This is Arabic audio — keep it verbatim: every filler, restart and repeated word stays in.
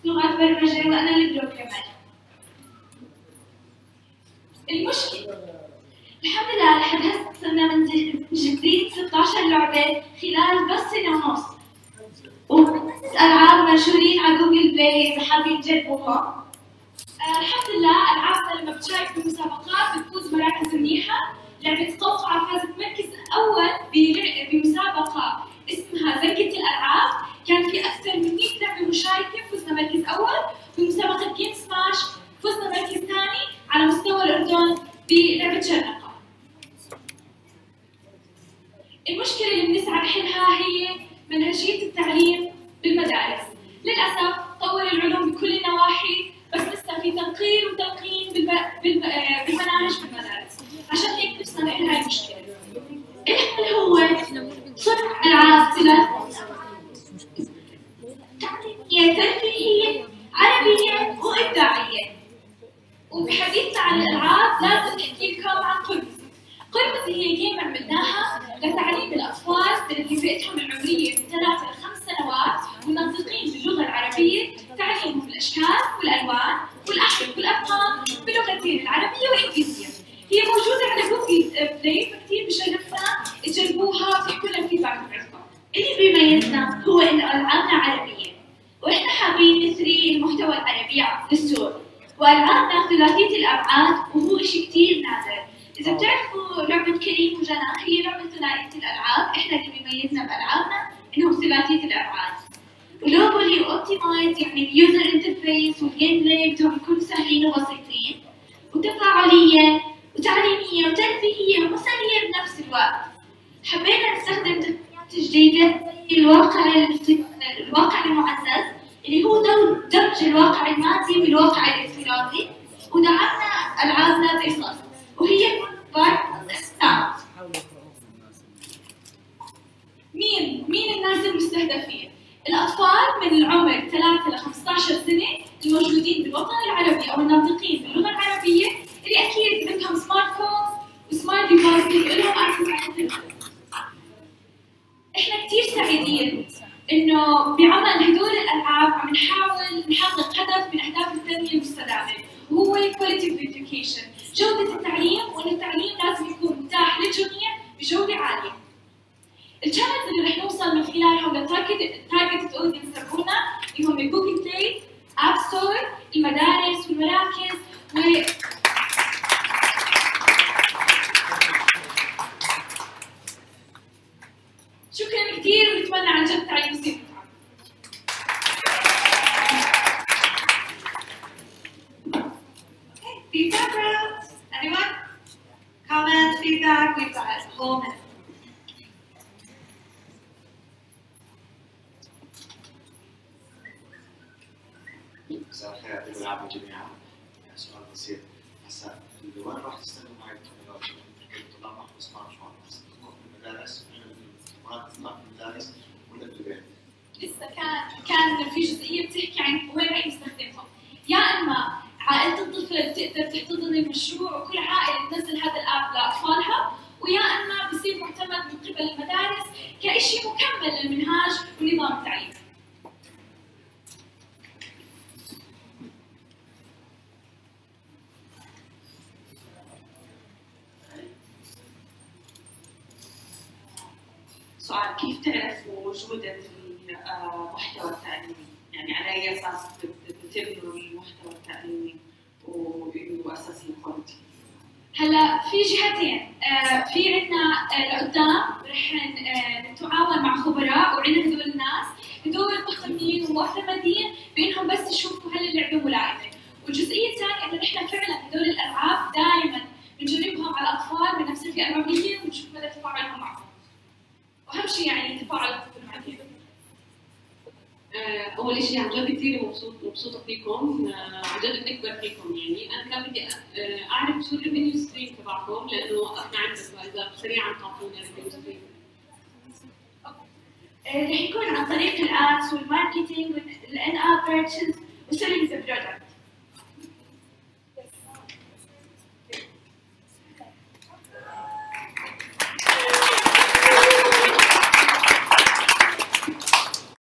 لغات برمجة وأنا البروجرامر. المشكلة الحمد لله لحد هسه صرنا منجزين ستة عشر لعبة خلال بس سنة ونص. وخمس ألعاب منشورين على جوجل بلاي إذا حابين تجربوها. آه الحمد لله ألعابنا لما بتشارك بالمسابقات بتفوز مراكز منيحة. لعبة قوقعة فازت مركز أول بمسابقة اسمها زنكة الألعاب، كان في أكثر من مئة لعبة مشاركة فزنا مركز أول. بمسابقة جيم سماش فزنا مركز ثاني على مستوى الأردن بلعبة شرنقة. المشكلة اللي بنسعى لحلها هي منهجية التعليم بالمدارس. للأسف طور العلوم بكل النواحي بس لسه في تنقير وتلقين بالمناهج بالمدارس، عشان هيك نفسنا نحل هاي المشكلة. الحل هو صنع ألعاب ثلاث تعليمية ترفيهية عربية وإبداعية. وبحديثنا عن الألعاب لازم نحكي لكم عن قرمزي. قرمزي هي جيم عملناها لتعليم الأطفال اللي فئتهم العمرية من ثلاث إلى خمس سنوات والناطقين باللغة العربية، تعليمهم الأشكال والألوان والأحرف والأرقام بلغتين العربية والإنجليزية. هي موجودة على جوجل بلاي فكتير بشرفنا تجربوها وتحكوا لنا فيدباك تبعكم. اللي بيميزنا هو إنه ألعابنا عربية، وإحنا حابين نثري المحتوى العربي للسوق، وألعابنا ثلاثية الأبعاد وهو شيء كتير نادر. إذا بتعرفوا لعبة كريم وجنى هي لعبة ثنائية الألعاب، إحنا اللي بيميزنا بألعابنا إنهم ثلاثية الأبعاد. ولوبولي وأوبتيمايز يعني اليوزر انترفيس والجيم بلاي بتوعهم بيكونوا سهلين وبسيطين، وتفاعلية وتعليمية وترفيهية ومسلية بنفس الوقت. حبينا نستخدم تقنيات جديدة زي الواقع الواقع المعزز اللي هو دمج الواقع المادي بالواقع الافتراضي، ودعمنا ألعابنا بقصص وهي بارت. مين مين الناس المستهدفين؟ الأطفال من العمر ثلاثة إلى خمسة عشر سنة الموجودين بالوطن العربي أو الناطقين باللغة العربية اللي أكيد بدهم سمارت فون وسمارت ديفايسز ولهم أكسس على التلفزيون. إحنا كثير سعيدين إنه بعمل هدول الألعاب عم نحاول نحقق هدف من أهداف التنمية المستدامة، وهو الكواليتي اوف education، جودة التعليم، وإن التعليم لازم يكون متاح للجميع بجودة عالية. الشانلز اللي رح نوصل من خلالهم للتارجت اودينس تبعونا اللي هم جوجل بلاي، اب ستور، المدارس والمراكز و شكرا كثير ونتمنى عن جد تعليم يصير. Feedback round? Anyone? Comments, feedback? We've got a whole minute. مساء الخير يعطيكم العافية جميعا. سؤال بسيط، هسا وين راح تستخدموا هاي التكنولوجيا؟ الطلاب راح يصنعوا شلون؟ تستخدموها في المدارس ولا في المدارس ولا في البيت؟ لسه كان كان في جزئية بتحكي عن وين راح يستخدمهم. يا إما عائلة الطفل تقدر تحتضن المشروع وكل عائلة تنزل هذا الآب لأطفالها، ويا إما بصير معتمد من قبل المدارس كشيء مكمل للمنهاج ونظام التعليم. سؤال، كيف تعرفوا جودة المحتوى التعليمي؟ يعني على أي أساس بتبنوا المحتوى التعليمي وأساس الكواليتي؟ هلا في جهتين، آه في عندنا آه لقدام رح نتعاون مع خبراء، وعندنا هدول الناس هدول مهتمين ومعتمدين بانهم بس يشوفوا هل اللعبه ملائمه، والجزئيه الثانيه انه نحن فعلا هدول الالعاب دائما بنجربهم على الاطفال بنفس الفئه العمريه ونشوف مدى تفاعلهم معهم. واهم شيء يعني تفاعل الطفل مع الفيديو. أول شيء عن جد كثير مبسوط مبسوطة فيكم، عن جد بنكبر فيكم. يعني أنا كان بدي أعرف شو الريفينيو ستريم تبعكم لأنه إحنا عندنا، فإذا سريعا تعطونا الريفينيو ستريم. رح يكون عن طريق الادز والماركتينج والان اب بيرتشز وسيلينج ذا برودكت.